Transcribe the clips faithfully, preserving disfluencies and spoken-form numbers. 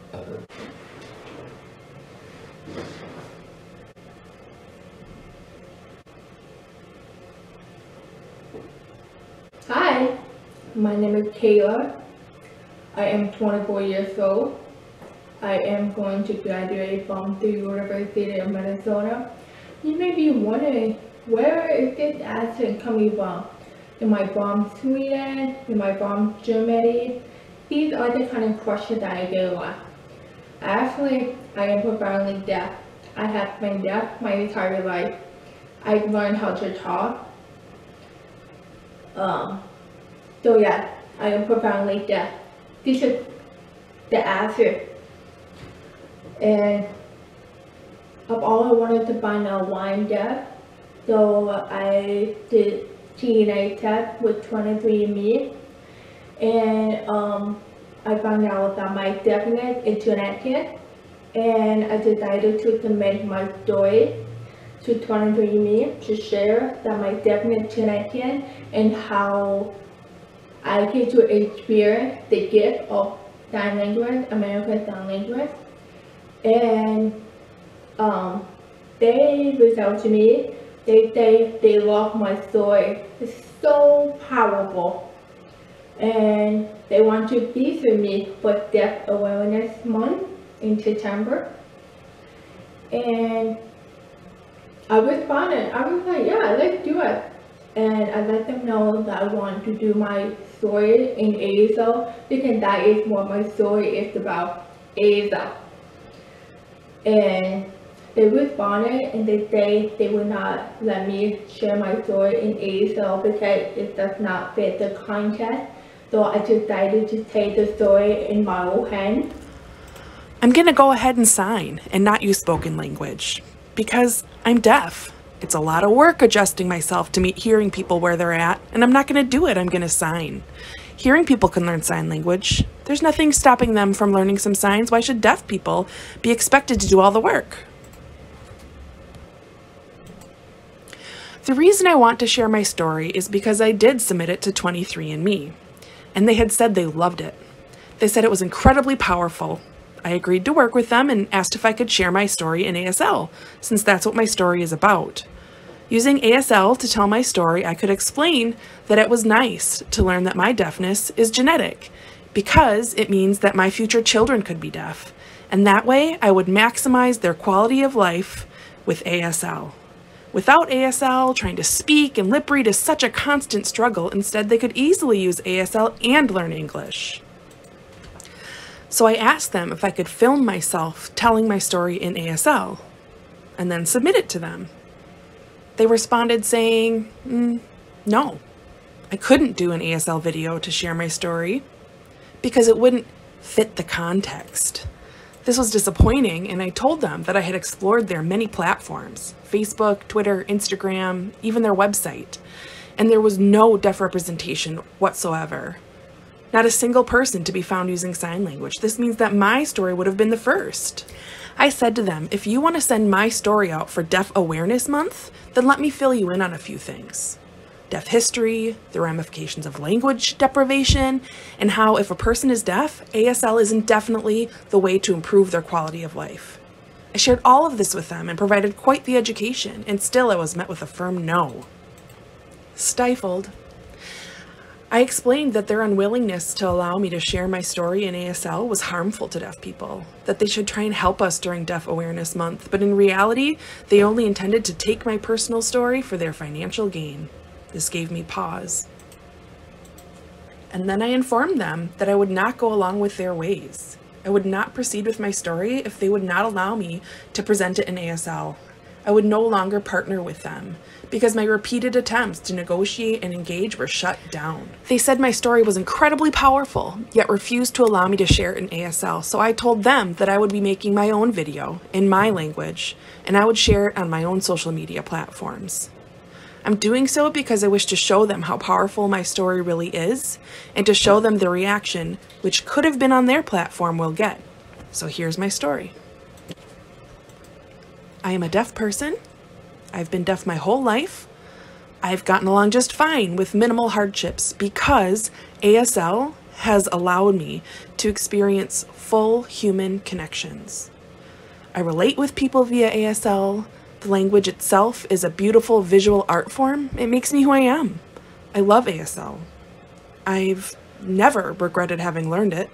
Hi, my name is Kaylah. I am twenty-four years old. I am going to graduate from the University of Minnesota. You may be wondering, where is this accent coming from? Am I from Sweden? Am I from Germany? These are the kind of questions that I get a lot. Actually, I am profoundly deaf. I have been deaf my entire life. I've learned how to talk. Um, so yeah, I am profoundly deaf. This is the answer. And I've always wanted to find out why I'm deaf. So I did D N A test with twenty-three and me. And um, I found out that my deafness is genetic. And I decided to submit my story to twenty-three and me to share that my deafness is genetic and how I get to experience the gift of sign language, American Sign Language. And um, they reached out to me. They say they love my story. It's so powerful. And they want to visit me for Deaf Awareness Month in September. And I responded. I was like, yeah, let's do it. And I let them know that I want to do my story in A S L because that is what my story is about, A S L. And they responded and they say they will not let me share my story in A S L because it does not fit the context. So I decided to take the story in my own hand. I'm gonna go ahead and sign and not use spoken language because I'm deaf. It's a lot of work adjusting myself to meet hearing people where they're at, and I'm not gonna do it, I'm gonna sign. Hearing people can learn sign language. There's nothing stopping them from learning some signs. Why should deaf people be expected to do all the work? The reason I want to share my story is because I did submit it to twenty-three and me, and they had said they loved it. They said it was incredibly powerful. I agreed to work with them and asked if I could share my story in A S L, since that's what my story is about. Using A S L to tell my story, I could explain that it was nice to learn that my deafness is genetic, because it means that my future children could be deaf, and that way I would maximize their quality of life with A S L. Without A S L, trying to speak and lip read is such a constant struggle. Instead, they could easily use A S L and learn English. So I asked them if I could film myself telling my story in A S L and then submit it to them. They responded saying, mm, no, I couldn't do an A S L video to share my story because it wouldn't fit the context. This was disappointing, and I told them that I had explored their many platforms, Facebook, Twitter, Instagram, even their website, and there was no deaf representation whatsoever. Not a single person to be found using sign language. This means that my story would have been the first. I said to them, if you want to send my story out for Deaf Awareness Month, then let me fill you in on a few things. Deaf history, the ramifications of language deprivation, and how if a person is deaf, A S L isn't definitely the way to improve their quality of life. I shared all of this with them and provided quite the education, and still I was met with a firm no. Stifled. I explained that their unwillingness to allow me to share my story in A S L was harmful to deaf people, that they should try and help us during Deaf Awareness Month, but in reality, they only intended to take my personal story for their financial gain. This gave me pause. And then I informed them that I would not go along with their ways. I would not proceed with my story if they would not allow me to present it in A S L. I would no longer partner with them because my repeated attempts to negotiate and engage were shut down. They said my story was incredibly powerful, yet refused to allow me to share it in A S L, so I told them that I would be making my own video in my language, and I would share it on my own social media platforms. I'm doing so because I wish to show them how powerful my story really is, and to show them the reaction, which could have been on their platform, will get. So here's my story. I am a deaf person. I've been deaf my whole life. I've gotten along just fine with minimal hardships because A S L has allowed me to experience full human connections. I relate with people via A S L. The language itself is a beautiful visual art form. It makes me who I am. I love A S L. I've never regretted having learned it.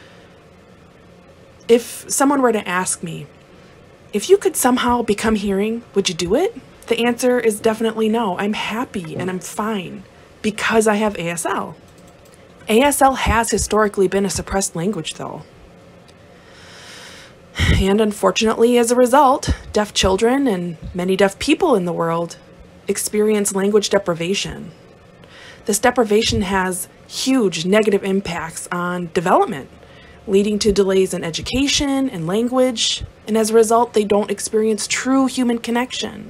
If someone were to ask me, if you could somehow become hearing, would you do it? The answer is definitely no. I'm happy and I'm fine because I have A S L. A S L has historically been a suppressed language, though. And unfortunately, as a result, deaf children and many deaf people in the world experience language deprivation. This deprivation has huge negative impacts on development, leading to delays in education and language, and as a result, they don't experience true human connection.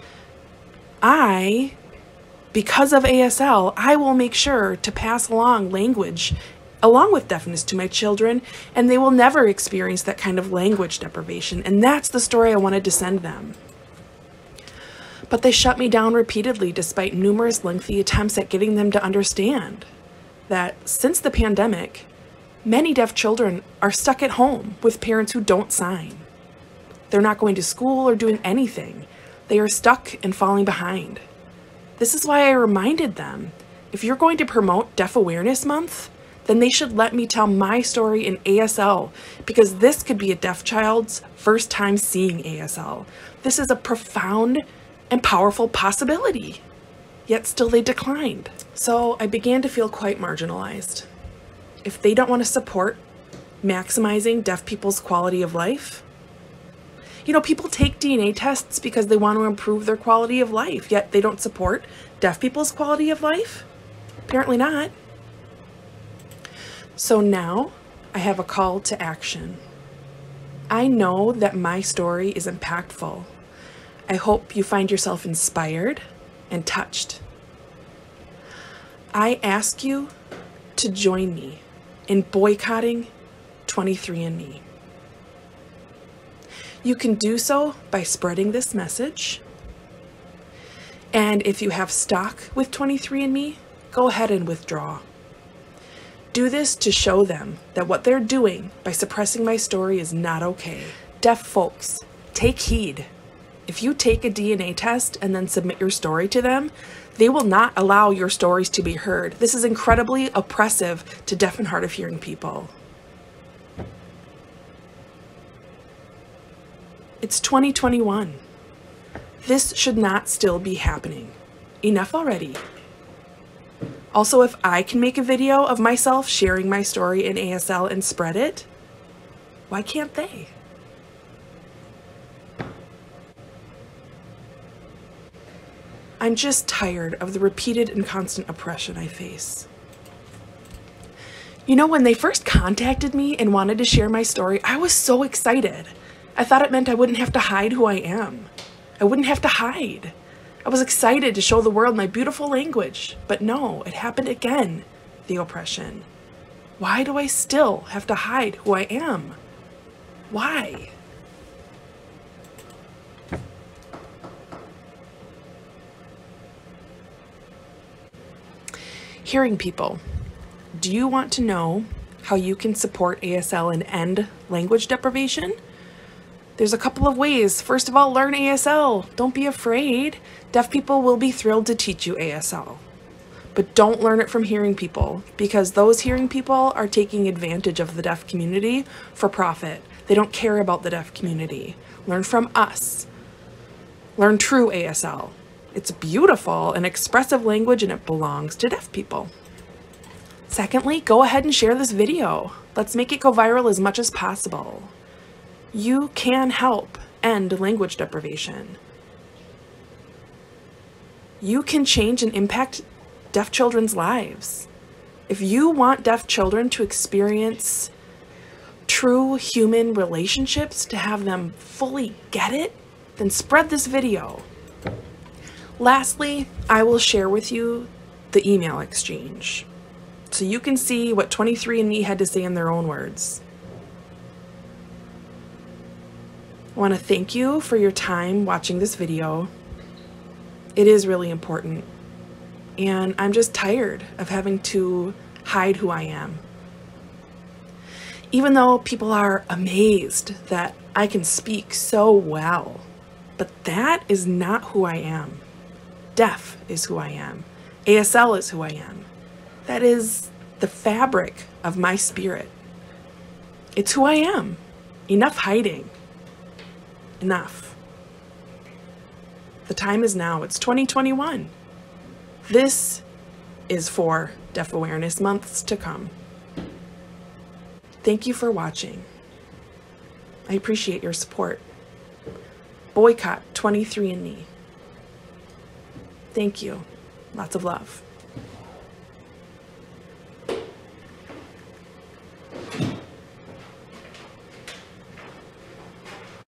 I, because of A S L, I will make sure to pass along language along with deafness to my children, and they will never experience that kind of language deprivation, and that's the story I wanted to send them. But they shut me down repeatedly despite numerous lengthy attempts at getting them to understand that since the pandemic, many deaf children are stuck at home with parents who don't sign. They're not going to school or doing anything. They are stuck and falling behind. This is why I reminded them, if you're going to promote Deaf Awareness Month, then they should let me tell my story in A S L, because this could be a deaf child's first time seeing A S L. This is a profound and powerful possibility. Yet still they declined. So I began to feel quite marginalized. If they don't want to support maximizing deaf people's quality of life, you know, people take D N A tests because they want to improve their quality of life, yet they don't support deaf people's quality of life? Apparently not. So now I have a call to action. I know that my story is impactful. I hope you find yourself inspired and touched. I ask you to join me in boycotting twenty-three and me. You can do so by spreading this message. And if you have stock with twenty-three and me, go ahead and withdraw. Do this to show them that what they're doing by suppressing my story is not okay. Deaf folks, take heed. If you take a D N A test and then submit your story to them, they will not allow your stories to be heard. This is incredibly oppressive to deaf and hard of hearing people. It's twenty twenty-one. This should not still be happening. Enough already. Also, if I can make a video of myself sharing my story in A S L and spread it, why can't they? I'm just tired of the repeated and constant oppression I face. You know, when they first contacted me and wanted to share my story, I was so excited. I thought it meant I wouldn't have to hide who I am. I wouldn't have to hide. I was excited to show the world my beautiful language, but no, it happened again, the oppression. Why do I still have to hide who I am? Why? Hearing people, do you want to know how you can support A S L and end language deprivation? There's a couple of ways. First of all, learn A S L. Don't be afraid. Deaf people will be thrilled to teach you A S L. But don't learn it from hearing people, because those hearing people are taking advantage of the deaf community for profit. They don't care about the deaf community. Learn from us. Learn true A S L. It's beautiful and expressive language, and it belongs to deaf people. Secondly, go ahead and share this video. Let's make it go viral as much as possible. You can help end language deprivation. You can change and impact deaf children's lives. If you want deaf children to experience true human relationships, to have them fully get it, then spread this video. Lastly, I will share with you the email exchange, so you can see what twenty-three and me had to say in their own words. I want to thank you for your time watching this video. It is really important, and I'm just tired of having to hide who I am. Even though people are amazed that I can speak so well, but that is not who I am. Deaf is who I am. A S L is who I am. That is the fabric of my spirit. It's who I am. Enough hiding. Enough. The time is now. It's twenty twenty-one. This is for Deaf Awareness Months to come. Thank you for watching. I appreciate your support. Boycott twenty-three and me. Thank you. Lots of love.